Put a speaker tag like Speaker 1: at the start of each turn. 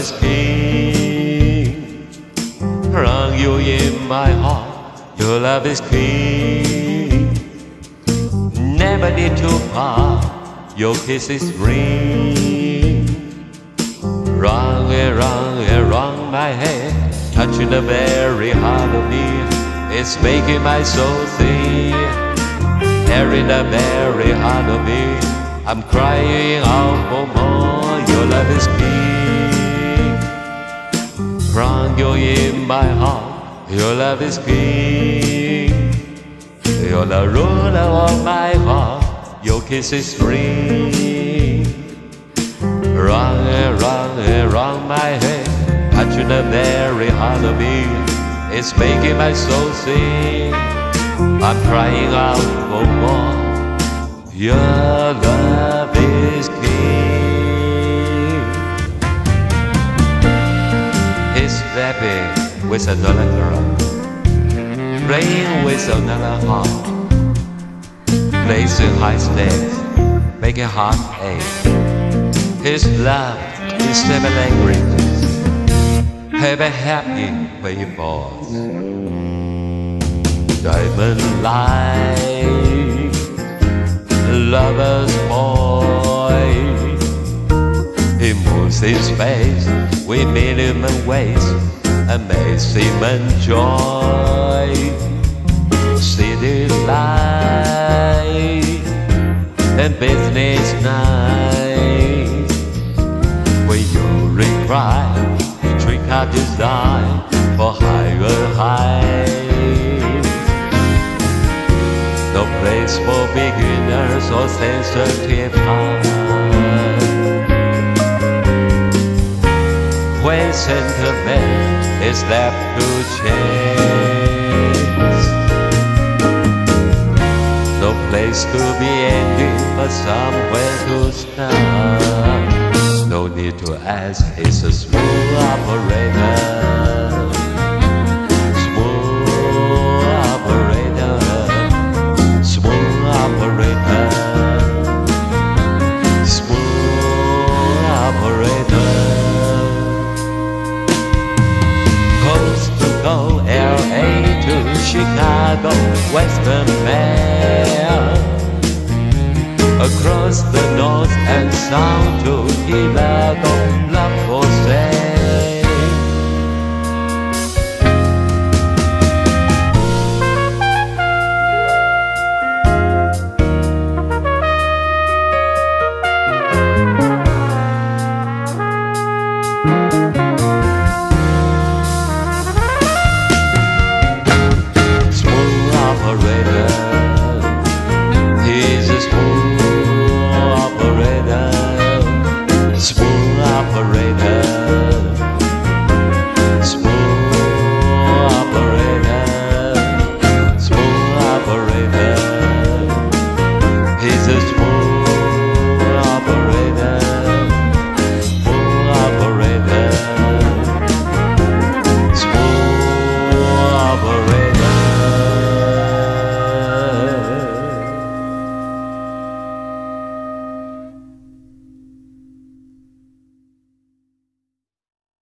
Speaker 1: is king. Run you in my heart, your love is king. Never need to part, your kiss is ring. Run and run and run my head, touching the very heart of me. It's making my soul sing. Here in the very heart of me, I'm crying out for more. Your love is king. Crown you in my heart, your love is king. You're the ruler of my heart, your kiss is free. Run and run and run my head, touching the very heart of me. It's making my soul sing. I'm crying out for more. Your love is king. He's sleeping with another girl, playing with another heart, placing high stakes, making heart ache. His love is seven languages, heaven happy when he falls. Diamond light, lover's boy. He moves in space with minimum ways, amazement joy. City life and business night. When you require, trick out design for higher heights. No place for beginners or sensitive hearts. When sentiment is left to chance, no place to be ending, but somewhere to start. No need to ask, he's a smooth operator. Chicago, Western Mail, across the north and south to Chicago, love for sale. Operator.